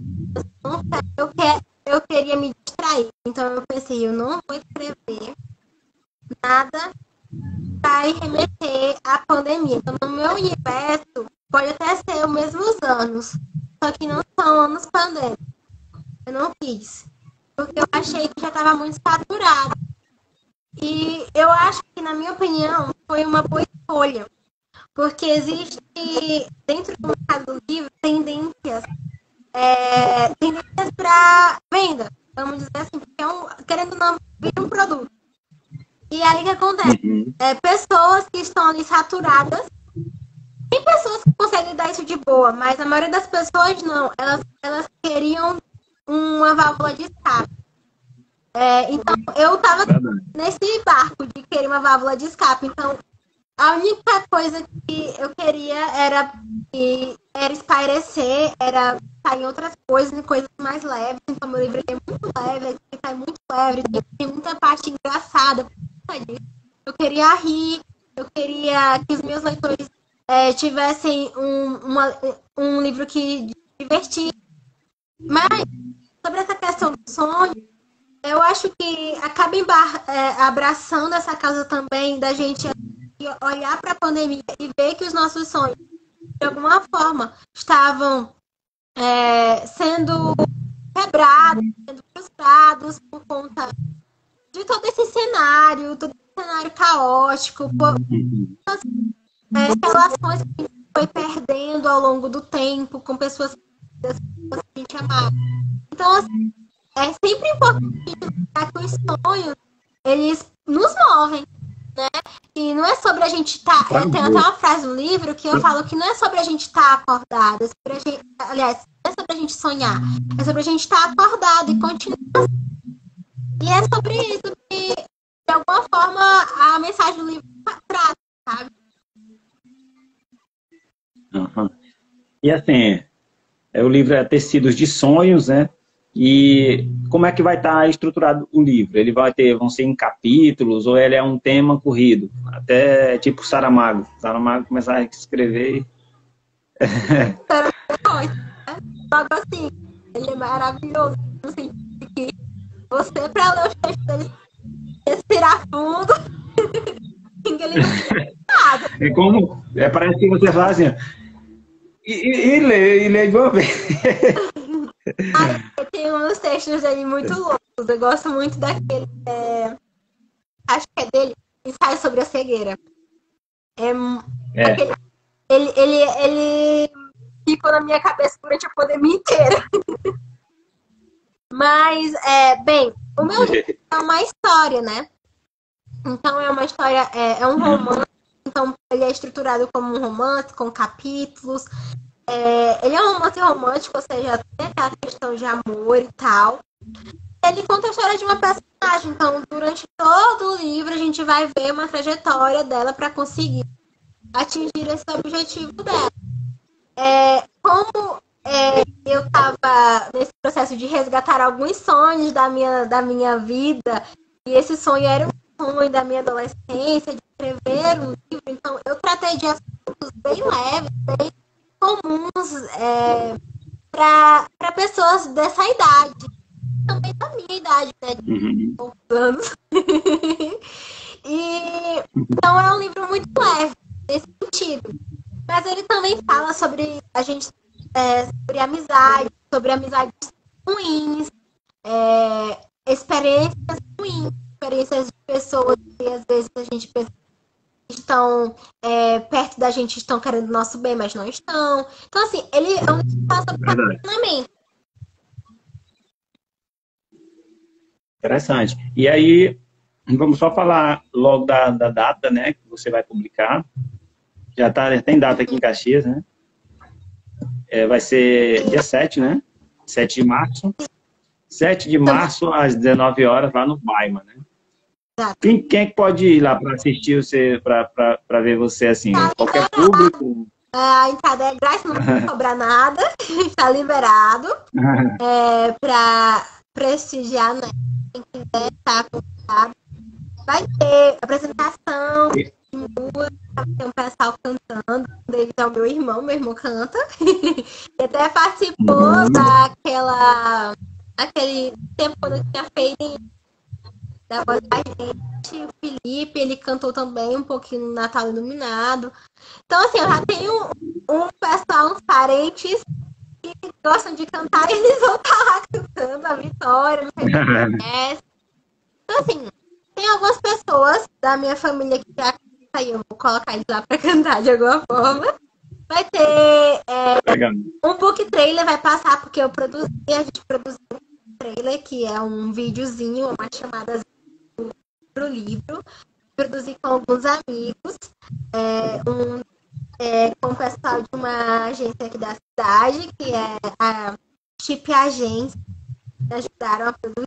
Eu queria me distrair. Então eu pensei, eu não vou escrever nada vai remeter à pandemia. Então, no meu universo, pode até ser os mesmos anos, só que não são anos pandêmicos. Eu não quis, porque eu achei que já estava muito saturado. E eu acho que, na minha opinião, foi uma boa escolha, porque existe, dentro do mercado do livro, tendências para venda, vamos dizer assim, porque querendo ou não, vira um produto. E aí o que acontece? Pessoas que estão ali saturadas, tem pessoas que conseguem dar isso de boa, mas a maioria das pessoas não. Elas queriam uma válvula de escape. Então, eu tava nesse barco de querer uma válvula de escape. Então, a única coisa que eu queria era espairecer, era sair em outras coisas, em coisas mais leves. Então, meu livro é muito leve, é muito leve, tem muita parte engraçada. Eu queria rir, eu queria que os meus leitores tivessem um livro que divertisse. Mas, sobre essa questão do sonho, eu acho que acaba abraçando essa causa também da gente olhar para a pandemia e ver que os nossos sonhos, de alguma forma, estavam sendo quebrados, sendo frustrados por conta de todo esse cenário caótico, relações que a gente foi perdendo ao longo do tempo com pessoas que a gente amava. Então, assim, é sempre importante lembrar que os sonhos, eles nos movem, né? E não é sobre a gente estar... Tem até uma frase no livro que eu falo que não é sobre a gente estar acordado, aliás, não é sobre a gente sonhar, é sobre a gente estar acordado e continuar. E é sobre isso que, de alguma forma, a mensagem do livro trata, sabe? E assim, o livro é Tecidos de Sonhos, né? E como é que vai estar estruturado o livro? Ele vão ser em capítulos ou ele é um tema corrido? Até tipo Saramago. Saramago começar a escrever. Logo assim, ele é maravilhoso. Assim, que você, para ler os textos dele, respirar fundo. É como. Parece que você fala assim. E lê de uma vez. Tem uns textos dele muito loucos. Eu gosto muito daquele. Acho que é dele, Ensaio sobre a Cegueira. Ele ficou na minha cabeça durante a pandemia inteira. Mas, bem, o meu livro é uma história, né? Então é uma história, é um romance. Então ele é estruturado como um romance, com capítulos. Ele é um romance romântico, ou seja, tem aquela questão de amor e tal. Ele conta a história de uma personagem. Então, durante todo o livro, a gente vai ver uma trajetória dela para conseguir atingir esse objetivo dela. Como eu estava nesse processo de resgatar alguns sonhos da minha vida, e esse sonho era um sonho da minha adolescência, de escrever um livro, então eu tratei de assuntos bem leves, bem comuns para pessoas dessa idade, também da minha idade, né, de poucos anos. Então é um livro muito leve nesse sentido. Mas ele também fala sobre a gente, sobre amizades ruins, experiências ruins, experiências de pessoas que às vezes a gente pensa que estão perto da gente, estão querendo o nosso bem, mas não estão. Então, assim, ele é um livro que fala sobre relacionamento. Interessante. E aí, vamos só falar logo da data, né, que você vai publicar. Já tem data aqui em Caxias, né? Vai ser dia 7, né? 7 de março. 7 de março, às 19 horas, lá no Baima, né? Quem é que pode ir lá para assistir você, para ver você assim? Qualquer público? A entrada é grátis, não vai cobrar nada. Está liberado. Para prestigiar, né? Quem quiser estar convidado. Vai ter apresentação de música, tem um pessoal cantando. Um deles é o meu irmão canta. Ele até participou daquele tempo quando eu tinha feito da voz da gente. O Felipe, ele cantou também um pouquinho no Natal Iluminado. Então, assim, eu já tenho um pessoal, uns parentes que gostam de cantar e eles vão estar lá cantando a Vitória, não sei se você conhece. Então, assim, tem algumas pessoas da minha família que já aí eu vou colocar eles lá para cantar de alguma forma. Vai ter um book trailer, vai passar, porque a gente produziu um trailer, que é um videozinho, uma chamada livro. Produzi com alguns amigos, com o pessoal de uma agência aqui da cidade, que é a Chip Agência, que ajudaram a produzir.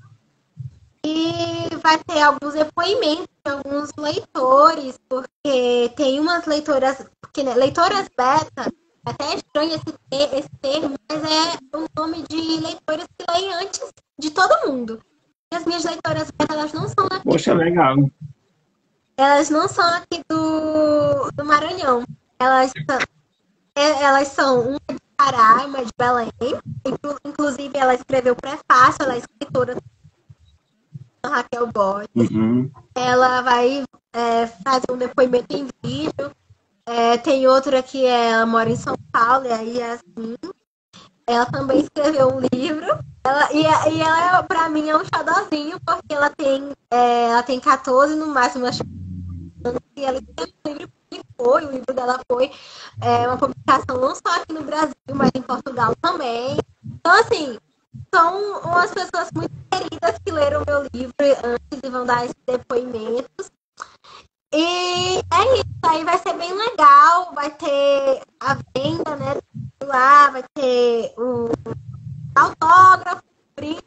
E vai ter alguns depoimentos de alguns leitores, porque tem umas leitoras, porque né, leitoras beta, até é estranho esse termo, mas é o nome de leitoras que leem antes de todo mundo. E as minhas leitoras beta, elas não são aqui. Poxa, legal. Elas não são aqui do Maranhão. Elas são uma de Pará, uma de Belém. Inclusive, ela escreveu o prefácio, ela é escritora, Raquel Borges. Uhum. Ela vai fazer um depoimento em vídeo. Tem outra que ela mora em São Paulo, e aí é assim. Ela também escreveu um livro. Ela pra mim, é um xodózinho, porque ela tem 14, no máximo, acho que ela escreveu um livro que foi. O livro dela foi uma publicação não só aqui no Brasil, mas em Portugal também. Então, assim, são umas pessoas muito queridas que leram meu livro antes e vão dar esses depoimentos. E é isso, aí vai ser bem legal, vai ter a venda, né, lá, vai ter o autógrafo, brinde,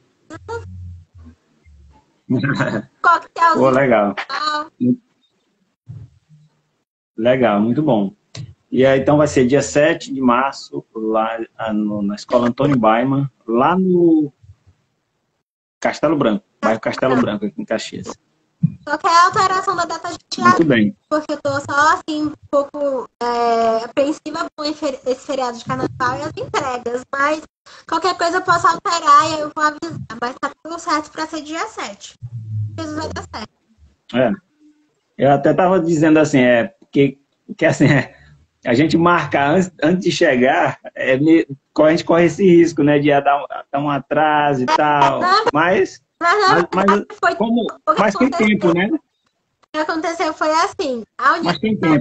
coquetelzinho. Pô, legal. Legal, muito bom. E aí, então vai ser dia 7 de março, lá na Escola Antônio Baiman, lá no Castelo Branco, bairro Castelo Branco, aqui em Caxias. Só que é a alteração da data de teatro. Muito bem. Porque eu tô só, assim, um pouco apreensiva com esse feriado de carnaval e as entregas. Mas qualquer coisa eu posso alterar e eu vou avisar. Mas tá tudo certo pra ser dia 7. Jesus vai dar certo. Eu até tava dizendo assim, porque assim, a gente marca antes de chegar, a gente corre esse risco, né, de dar um atraso e tal. Mas tem tempo, né? O que aconteceu foi assim. Mas tem tempo.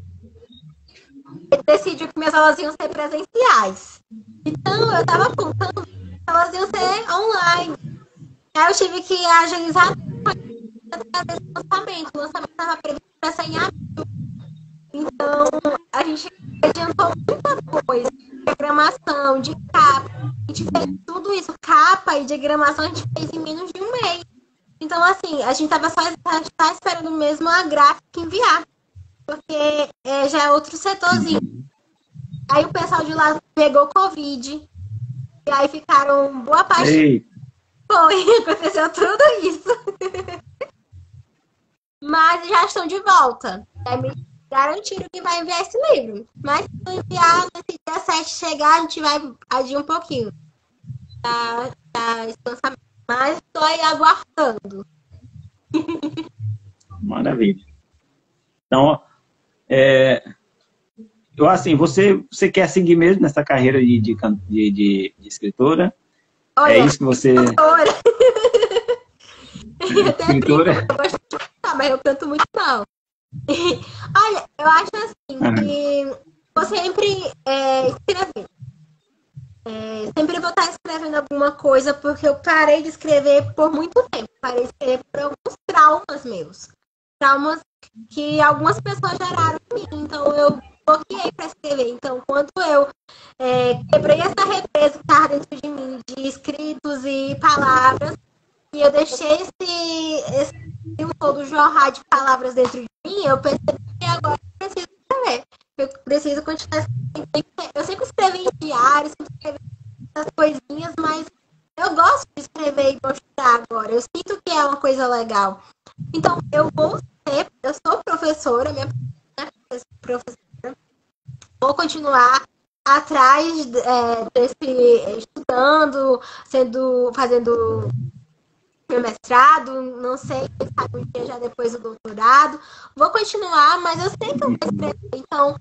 Ele decidiu que minhas aulas iam ser presenciais. Então, eu tava contando que elas iam ser online. Aí eu tive que agilizar esse lançamento. O lançamento estava previsto para ser em abril. Então, a gente adiantou muita coisa. Diagramação, de capa. A gente fez tudo isso. Capa e diagramação a gente fez em menos de um mês. Então, assim, a gente tá esperando mesmo a gráfica enviar. Porque já é outro setorzinho. Aí o pessoal de lá pegou Covid. E aí ficaram boa parte. Ei. Foi, aconteceu tudo isso. Mas já estão de volta. Aí me garantiram que vai enviar esse livro. Mas se não enviar, nesse dia 7 chegar, a gente vai adiar um pouquinho. Esse lançamento. Mas estou aí aguardando. Maravilha. Então, assim, você quer seguir mesmo nessa carreira de escritora? Olha, é isso que você... Escritora? Eu gosto de cantar, mas eu canto muito mal. Olha, eu acho assim que vou sempre escrever. Sempre vou estar escrevendo alguma coisa, porque eu parei de escrever por muito tempo. Parei de escrever por alguns traumas meus. Traumas que algumas pessoas geraram em mim. Então, eu bloqueei para escrever. Então, quando eu quebrei essa represa que estava dentro de mim, de escritos e palavras, e eu deixei esse rio todo jorrar de palavras dentro de mim, eu percebi que agora eu preciso escrever. Eu preciso continuar escrevendo. Eu sempre escrevi em diário, sempre escrevi essas coisinhas, mas eu gosto de escrever e mostrar agora. Eu sinto que é uma coisa legal. Então, eu sou professora, minha professora, vou continuar atrás estudando, fazendo meu mestrado, não sei, quem sabe um dia já depois do doutorado. Vou continuar, mas eu sei que eu vou escrever. Então,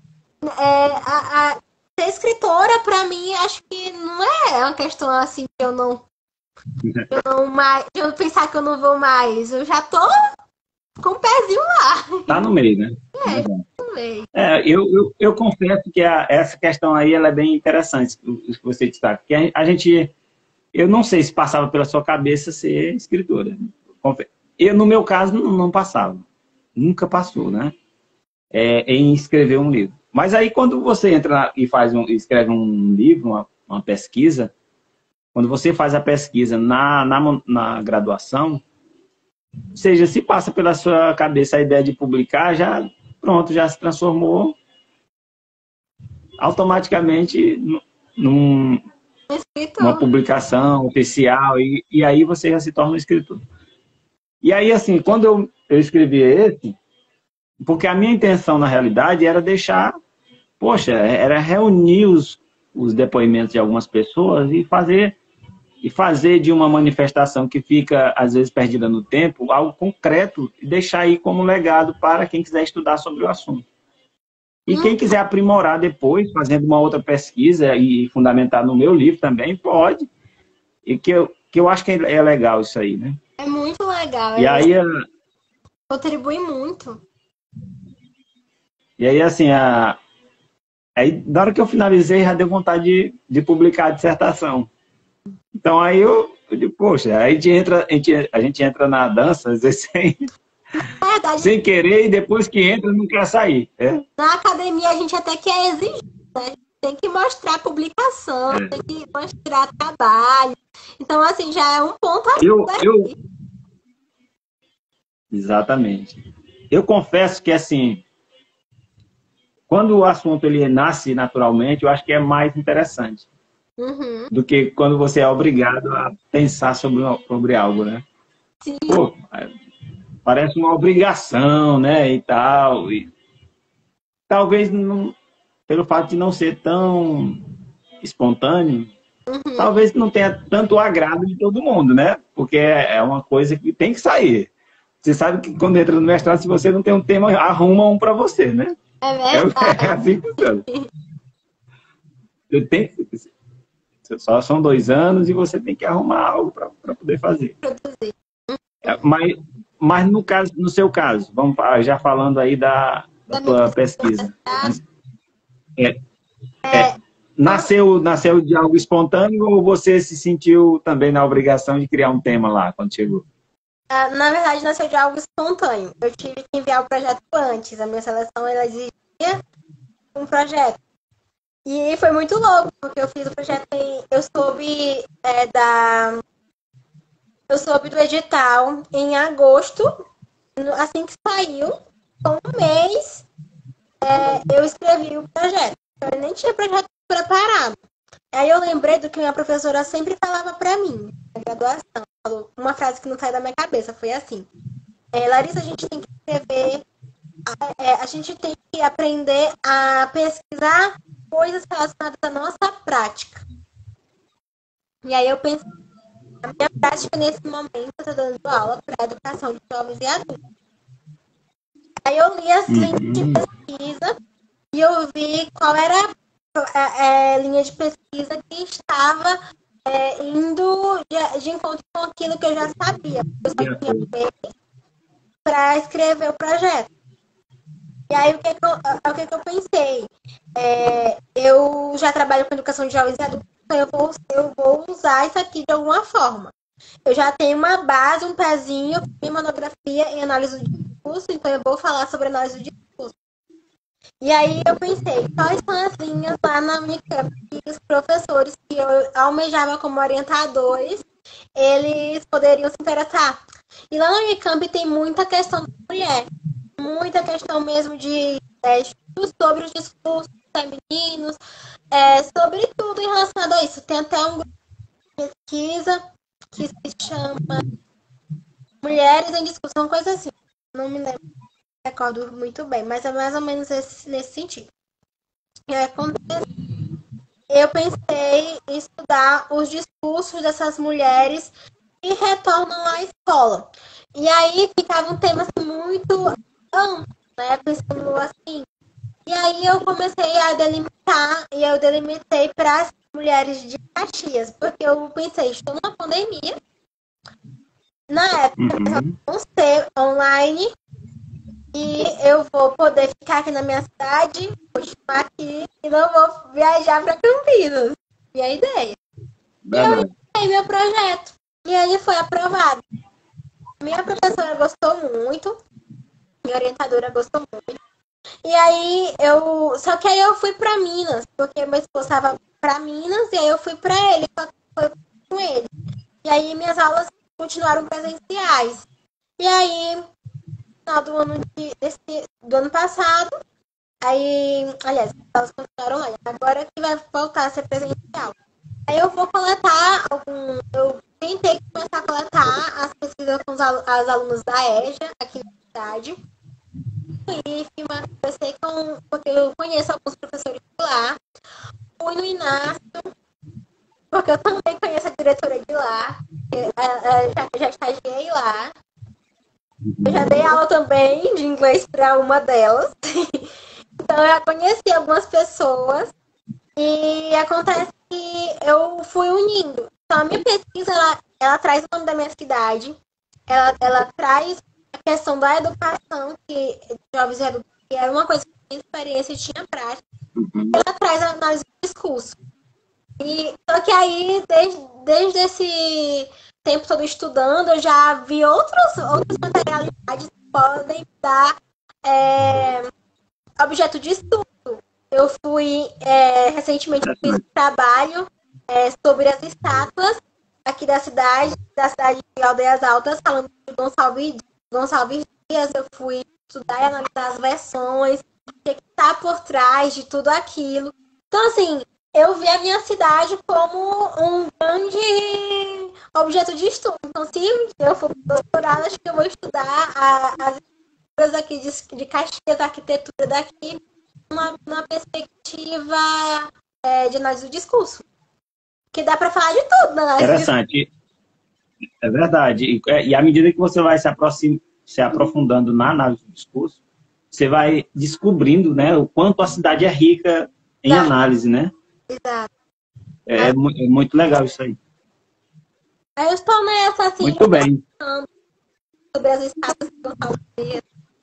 ser escritora, para mim, acho que não é uma questão assim que eu pensar que eu não vou mais. Eu já tô com o pezinho lá. Tá no meio, né? No meio. Eu confesso que essa questão aí ela é bem interessante, que você destaca. Que a gente... Eu não sei se passava pela sua cabeça ser escritora. no meu caso, não passava. Nunca passou, né? Em escrever um livro. Mas aí, quando você entra e escreve um livro, uma pesquisa, quando você faz a pesquisa na graduação, ou seja, se passa pela sua cabeça a ideia de publicar, já pronto, já se transformou automaticamente numa publicação oficial, e aí você já se torna um escritor. E aí, assim, quando eu escrevi esse, porque a minha intenção, na realidade, era deixar, poxa, era reunir os depoimentos de algumas pessoas e fazer de uma manifestação que fica, às vezes, perdida no tempo, algo concreto e deixar aí como legado para quem quiser estudar sobre o assunto. E quem quiser aprimorar depois, fazendo uma outra pesquisa e fundamentar no meu livro também, pode. E que eu acho que é legal isso aí, né? É muito legal. E aí... Contribui muito. E aí, assim, aí, na hora que eu finalizei, já deu vontade de publicar a dissertação. Então, aí eu digo, poxa, aí a gente entra na dança, às vezes, sem querer, e depois que entra, não quer sair. Na academia, a gente até quer exigir, né? Tem que mostrar publicação, tem que mostrar trabalho. Então, assim, já é um ponto aqui. Exatamente. Eu confesso que, assim, quando o assunto ele nasce naturalmente, eu acho que é mais interessante. Do que quando você é obrigado a pensar sobre algo, né? Sim. Pô, parece uma obrigação, né? E tal. E talvez, pelo fato de não ser tão espontâneo, talvez não tenha tanto agrado de todo mundo, né? Porque é uma coisa que tem que sair. Você sabe que quando entra no mestrado, se você não tem um tema, arruma um para você, né? É verdade. É assim que funciona. Só são 2 anos e você tem que arrumar algo para poder fazer. Mas no seu caso, vamos já falando aí da tua pesquisa. Nasceu de algo espontâneo ou você se sentiu também na obrigação de criar um tema lá quando chegou? Na verdade, nasceu de algo espontâneo. Eu tive que enviar o projeto antes. A minha seleção ela exigia um projeto. E foi muito louco, porque eu fiz o projeto eu soube do edital em agosto, assim que saiu, com um mês, eu escrevi o projeto. Eu nem tinha projeto preparado. Aí eu lembrei do que minha professora sempre falava para mim, na graduação. Falou uma frase que não sai da minha cabeça, foi assim: Larissa, a gente tem que escrever, a gente tem que aprender a pesquisar coisas relacionadas à nossa prática. E aí eu pensei, a minha prática nesse momento, eu estou dando aula para educação de jovens e adultos. Aí eu li as linhas de pesquisa e eu vi qual era a linha de pesquisa que estava indo de encontro com aquilo que eu já sabia. Eu só tinha feito para escrever o projeto. E aí, o que eu pensei? Eu já trabalho com educação de jovens e adultos, então eu vou usar isso aqui de alguma forma. Eu já tenho uma base, um pezinho em monografia em análise do discurso, então eu vou falar sobre análise do discurso. E aí eu pensei, quais são as linhas lá na Unicamp que os professores que eu almejava como orientadores, eles poderiam se interessar. E lá na Unicamp tem muita questão da mulher, muita questão mesmo de estudos sobre os discursos femininos, sobre tudo em relação a isso. Tem até um grupo de pesquisa que se chama Mulheres em Discussão, coisa assim. Não me lembro, não recordo muito bem, mas é mais ou menos nesse sentido. Eu pensei em estudar os discursos dessas mulheres que retornam à escola. E aí ficava um tema assim, muito amplo, né? Pensando assim. E aí eu comecei a delimitar, e eu delimitei para as mulheres de Caxias, porque eu pensei, estou numa pandemia, na época vão ser online, e eu vou poder ficar aqui na minha cidade, continuar aqui, e não vou viajar para Campinas. Minha ideia. E eu iniciei meu projeto, e ele foi aprovado. minha professora gostou muito, minha orientadora gostou muito. E aí só que aí eu fui para Minas, porque meu esposo estava para Minas e aí eu fui para ele, só que foi com ele. E aí minhas aulas continuaram presenciais. E aí, no final do ano do ano passado, aí, aliás, as aulas continuaram online. Agora que vai voltar a ser presencial. Aí eu vou coletar eu tentei começar a coletar as pesquisas com as alunos da EJA aqui na cidade. E conversei porque eu conheço alguns professores de lá. Fui no Inácio, porque eu também conheço a diretora de lá. Já estagiei lá. Eu já dei aula também de inglês para uma delas. Então eu já conheci algumas pessoas. E acontece que eu fui unindo. Então a minha pesquisa, ela traz o nome da minha cidade. Ela traz a questão da educação, que jovens educados, que era uma coisa que tinha experiência e tinha prática. Ela traz a análise do discurso. Só que aí, desde esse tempo todo estudando, eu já vi outras materialidades que podem dar objeto de estudo. Eu fui, recentemente, fiz um trabalho sobre as estátuas aqui da cidade de Aldeias Altas, falando de Gonçalves Dias. Eu fui estudar e analisar as versões, o que está por trás de tudo aquilo. Então, assim, eu vi a minha cidade como um grande objeto de estudo. Então, se eu for doutorado, acho que eu vou estudar as estruturas aqui de Caxias, a arquitetura daqui, numa perspectiva de análise do discurso. Que dá para falar de tudo, né? Interessante. É verdade. E à medida que você vai se aprofundando na análise do discurso, você vai descobrindo, né, o quanto a cidade é rica em análise, né? Exato. É muito legal isso aí. Aí eu estou nessa, assim, muito bem. Sobre as estátuas que eu falei.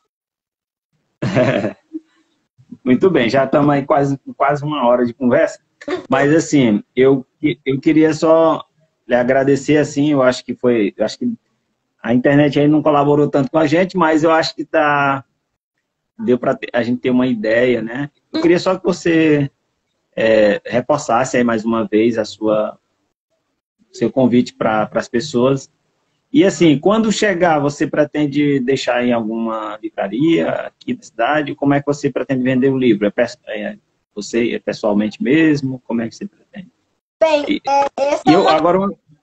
Muito bem, já estamos aí quase uma hora de conversa. Mas, assim, eu queria só lhe agradecer, assim, eu acho que a internet aí não colaborou tanto com a gente, mas eu acho que deu para a gente ter uma ideia, né? Eu queria só que você reforçasse aí mais uma vez seu convite para as pessoas. E, assim, quando chegar, você pretende deixar em alguma livraria aqui da cidade? Como é que você pretende vender o livro? Você pessoalmente mesmo? Como é que você pretende? Bem, agora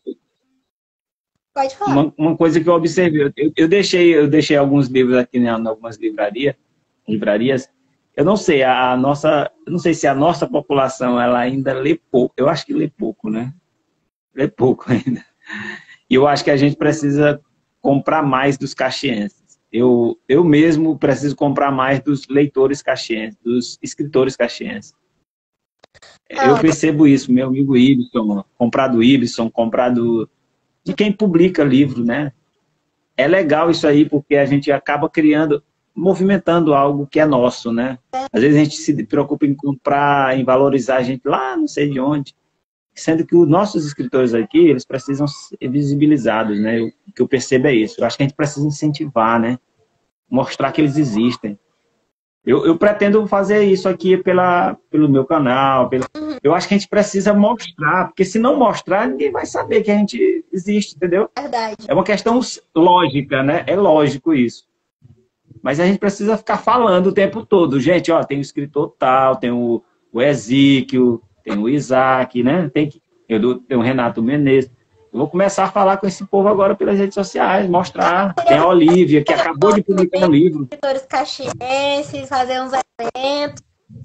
pode falar. Uma coisa que eu observei, eu deixei alguns livros aqui em algumas livrarias. Eu não sei se a nossa população ela ainda lê pouco. Eu acho que lê pouco, né? Lê pouco ainda. E eu acho que a gente precisa comprar mais dos caxienses. Eu mesmo preciso comprar mais dos leitores caxienses, dos escritores caxienses. Eu percebo isso, meu amigo Ibson, comprar do Ibson, comprar de quem publica livro, né? É legal isso aí, porque a gente acaba movimentando algo que é nosso, né? Às vezes a gente se preocupa em comprar, em valorizar a gente lá, não sei de onde. Sendo que os nossos escritores aqui, eles precisam ser visibilizados, né? O que eu percebo é isso. Eu acho que a gente precisa incentivar, né? Mostrar que eles existem. Eu pretendo fazer isso aqui pelo meu canal. Eu acho que a gente precisa mostrar, porque se não mostrar, ninguém vai saber que a gente existe, entendeu? Verdade. É uma questão lógica, né? É lógico isso. Mas a gente precisa ficar falando o tempo todo. Gente, ó, tem o escritor tal, tem o Ezequiel, tem o Isaac, né? Tem o Renato Menezes. Eu vou começar a falar com esse povo agora pelas redes sociais, mostrar. Tem a Olivia, que acabou de publicar um livro. Escritores caxienses, fazer uns eventos,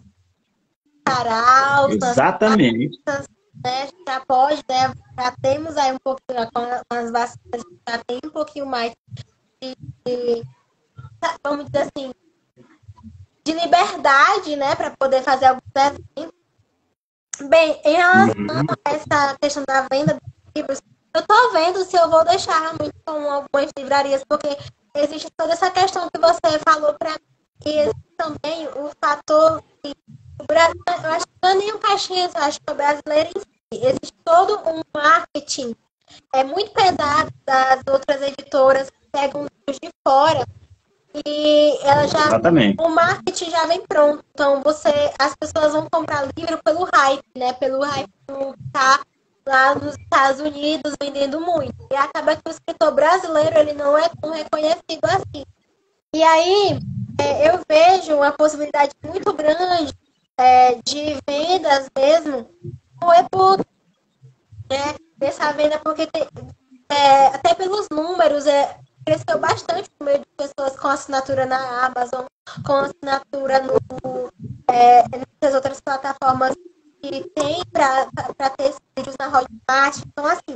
sarau, exatamente. Né? Já pode, né? Já temos aí um pouquinho, com as vacinas, já tem um pouquinho mais de vamos dizer assim, de liberdade, né? Para poder fazer alguns eventos. Bem, em relação a essa questão da venda dos livros, eu estou vendo se eu vou deixar muito com algumas livrarias, porque existe toda essa questão que você falou para mim, e existe também o fator que o Brasil, eu acho que não é nem o Caxias, eu acho que o brasileiro em si, existe todo um marketing muito pesado das outras editoras que E ela já, Exatamente. o marketing já vem pronto. Então as pessoas vão comprar livro pelo hype, né? Pelo hype que tá lá nos Estados Unidos vendendo muito. E acaba que o escritor brasileiro ele não é tão reconhecido assim. E aí eu vejo uma possibilidade muito grande de vendas mesmo no e-book, né? Dessa venda, porque até pelos números, cresceu bastante o número de pessoas com assinatura na Amazon, com assinatura nessas outras plataformas que tem para ter esses vídeos na Hotmart. Então, assim,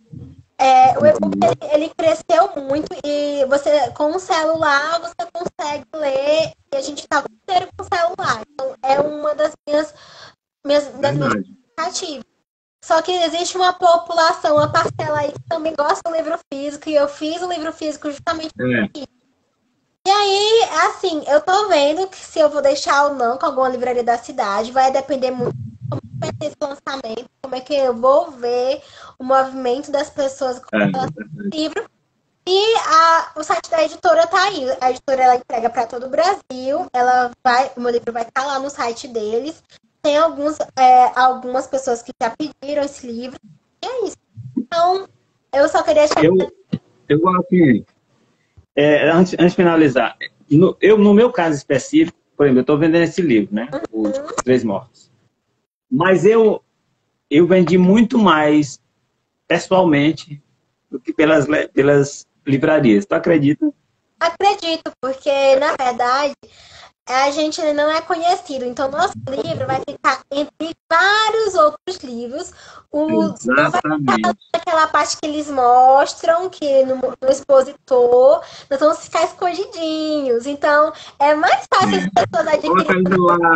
o e-book ele cresceu muito e você, com o celular, você consegue ler e a gente está o inteiro com o celular. Então, é uma das minhas expectativas. Só que existe uma população, uma parcela aí que também gosta do livro físico, e eu fiz o livro físico justamente por isso. E aí, assim, eu tô vendo que se eu vou deixar ou não com alguma livraria da cidade, vai depender muito de como vai ser esse lançamento, como é que eu vou ver o movimento das pessoas com o livro. E o site da editora tá aí. A editora ela entrega para todo o Brasil. O meu livro vai estar lá no site deles. Tem algumas pessoas que já pediram esse livro. E é isso. Então, eu só queria chegar... Eu assim, antes de finalizar, no meu caso específico, por exemplo, eu estou vendendo esse livro, né? Os Três Mortos. Mas eu vendi muito mais pessoalmente do que pelas livrarias. Tu acredita? Acredito, porque, na verdade, a gente não é conhecido. Então, nosso livro vai ficar entre vários outros livros. Não vai ficar naquela parte que eles mostram, que no expositor, nós vamos ficar escondidinhos. Então, é mais fácil as pessoas adquirirem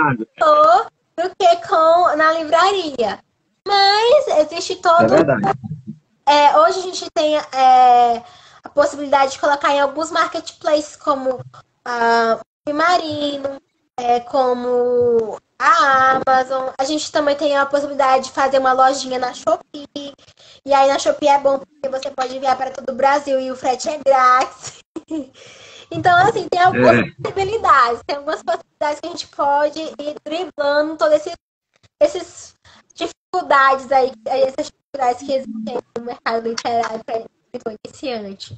do que na livraria. Mas existe todo... É verdade. Hoje a gente tem a possibilidade de colocar em alguns marketplaces, como a Marino, como a Amazon. A gente também tem a possibilidade de fazer uma lojinha na Shopee. E aí na Shopee é bom porque você pode enviar para todo o Brasil e o frete é grátis. Então, assim, tem algumas possibilidades. Tem algumas possibilidades que a gente pode ir driblando todas essas dificuldades aí, essas dificuldades que existem no mercado literário para iniciante.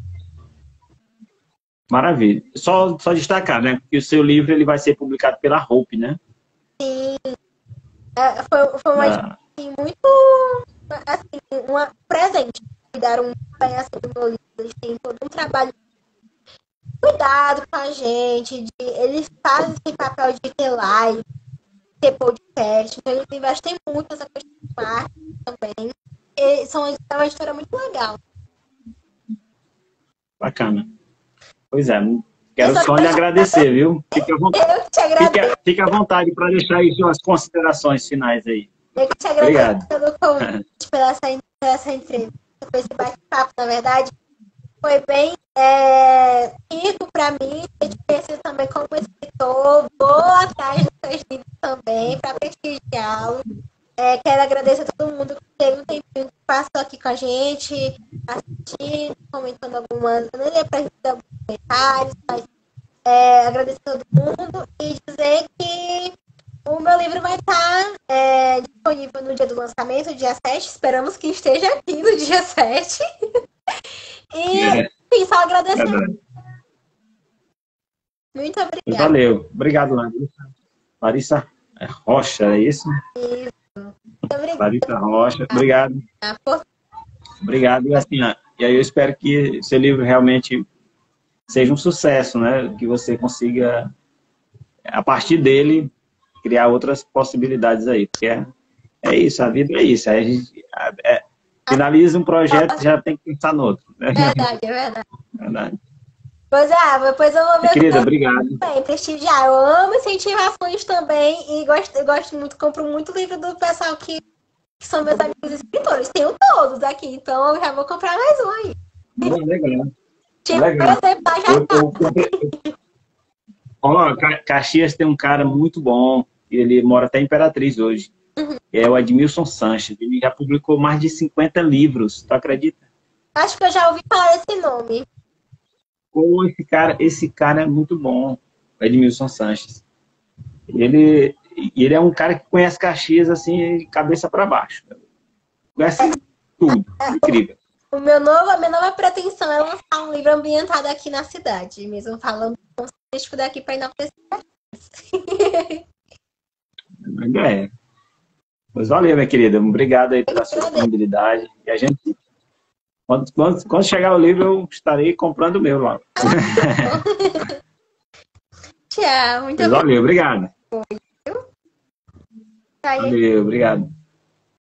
Maravilha. Só destacar, né? Que o seu livro ele vai ser publicado pela Hope, né? Sim. Foi uma assim, muito assim, presente. Cuidaram bem assim, do meu livro. Eles têm todo um trabalho cuidado com a gente. Eles fazem esse papel de ter live, ter podcast. Então eles investem muito nessa questão de marketing também. E é uma história muito legal. Bacana. Pois é, quero só lhe agradecer, viu? Fique à vontade para deixar aí suas considerações finais aí. Eu que te agradeço pelo convite, pela essa entrevista, por esse bate-papo, na verdade. Foi bem rico para mim, eu te conhecer também como escritor, vou atrás dos seus livros também, para prestigiá-los. Quero agradecer a todo mundo que teve um tempinho que passou aqui com a gente, assistindo, comentando algumas, eu nem ia para alguns comentários, mas agradecer a todo mundo e dizer que o meu livro vai estar disponível no dia do lançamento, dia 7, esperamos que esteja aqui no dia 7. E só agradecer. Muito obrigada. Valeu. Obrigado, Larissa. Larissa Rocha, é isso? Isso. Muito obrigada. Larissa Rocha, obrigado. Obrigado. E assim, e aí eu espero que seu livro realmente seja um sucesso, né? Que você consiga, a partir dele, criar outras possibilidades aí. Porque é isso, a vida é isso. Aí a gente finaliza um projeto e já tem que pensar no outro. Né? Verdade. Pois eu vou ver. Querida, obrigado. Também, prestigiar. Eu amo incentivações também e gosto muito, compro muito livro do pessoal que são meus amigos escritores. Tenho todos aqui, então eu já vou comprar mais um aí. Legal. Tipo, por exemplo, Caxias tem um cara muito bom, ele mora até em Imperatriz hoje. É o Admilson Sanches. Ele já publicou mais de 50 livros, tu acredita? Acho que eu já ouvi falar esse nome. pô, esse cara é muito bom, o Edmilson Sanches. Ele é um cara que conhece Caxias, assim, de cabeça para baixo. Conhece tudo, incrível. A minha nova pretensão é lançar um livro ambientado aqui na cidade, mesmo falando turístico daqui para enaltecer. É. Pois valeu, minha querida. Obrigado aí pela sua disponibilidade. E a gente, quando chegar o livro, eu estarei comprando o meu lá. Tchau, muito Pois valeu, obrigado. obrigada. Valeu, obrigado.